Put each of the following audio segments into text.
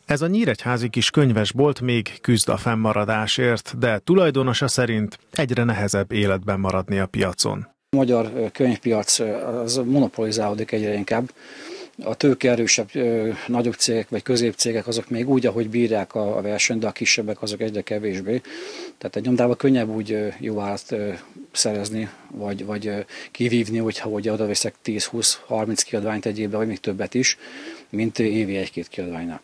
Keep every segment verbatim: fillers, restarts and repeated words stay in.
Ez a nyíregyházi kis könyvesbolt még küzd a fennmaradásért, de tulajdonosa szerint egyre nehezebb életben maradni a piacon. A magyar könyvpiac az monopolizálódik egyre inkább. A tőkeerősebb nagyobb cégek vagy középcégek azok még úgy, ahogy bírják a versenyt, de a kisebbek azok egyre kevésbé. Tehát egy nyomdában könnyebb úgy jó árat szerezni, vagy, vagy kivívni, hogyha hogy oda veszek tíz, húsz, harminc kiadványt egy évben, vagy még többet is, mint évi egy-két kiadványnál.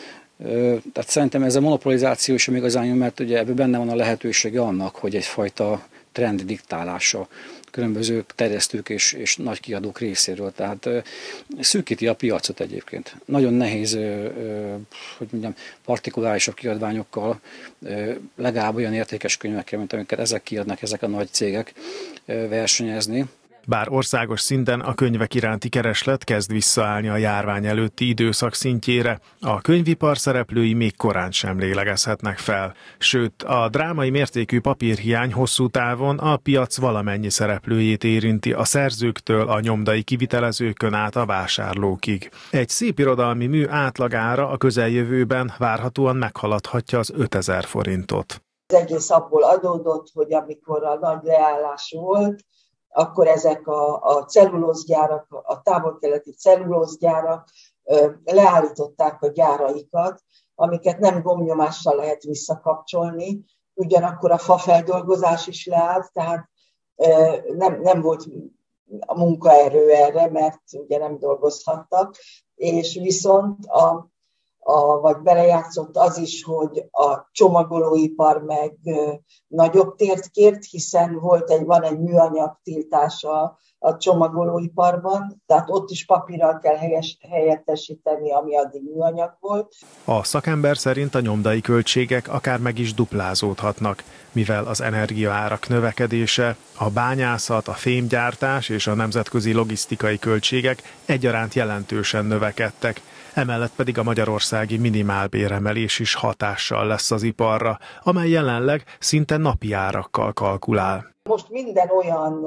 Tehát szerintem ez a monopolizáció is igazán jó, mert ugye ebben benne van a lehetősége annak, hogy egyfajta trend diktálása különböző terjesztők és, és nagy kiadók részéről. Tehát szűkíti a piacot egyébként. Nagyon nehéz, hogy mondjam, partikulárisabb kiadványokkal, legalább olyan értékes könyvekkel, mint amiket ezek kiadnak, ezek a nagy cégek versenyezni. Bár országos szinten a könyvek iránti kereslet kezd visszaállni a járvány előtti időszak szintjére, a könyvipar szereplői még korán sem lélegezhetnek fel. Sőt, a drámai mértékű papírhiány hosszú távon a piac valamennyi szereplőjét érinti, a szerzőktől a nyomdai kivitelezőkön át a vásárlókig. Egy szépirodalmi mű átlagára a közeljövőben várhatóan meghaladhatja az ötezer forintot. Az egész abból adódott, hogy amikor a nagy leállás volt, akkor ezek a, a cellulózgyárak, a távol-keleti cellulózgyárak ö, leállították a gyáraikat, amiket nem gomnyomással lehet visszakapcsolni, ugyanakkor a fafeldolgozás is leállt, tehát ö, nem, nem volt a munkaerő erre, mert ugye nem dolgozhattak, és viszont a A, vagy belejátszott az is, hogy a csomagolóipar meg ö, nagyobb tért kért, hiszen volt egy, van egy műanyag tiltása a csomagolóiparban, tehát ott is papírral kell helyes, helyettesíteni, ami addig műanyag volt. A szakember szerint a nyomdai költségek akár meg is duplázódhatnak, mivel az energiaárak növekedése, a bányászat, a fémgyártás és a nemzetközi logisztikai költségek egyaránt jelentősen növekedtek. Emellett pedig a magyarországi minimálbéremelés is hatással lesz az iparra, amely jelenleg szinte napi árakkal kalkulál. Most minden olyan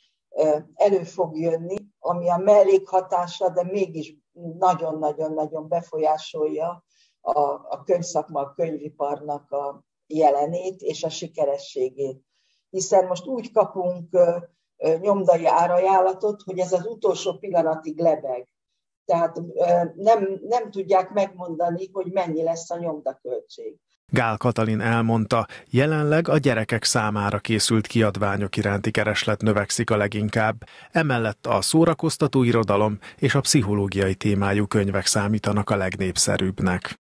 elő fog jönni, ami a mellékhatása, de mégis nagyon-nagyon-nagyon befolyásolja a, a könyvszakma, a könyviparnak a jelenét és a sikerességét. Hiszen most úgy kapunk nyomdai árajánlatot, hogy ez az utolsó pillanatig lebeg. Tehát nem, nem tudják megmondani, hogy mennyi lesz a nyomdaköltség. Gál Katalin elmondta, jelenleg a gyerekek számára készült kiadványok iránti kereslet növekszik a leginkább. Emellett a szórakoztató irodalom és a pszichológiai témájú könyvek számítanak a legnépszerűbbnek.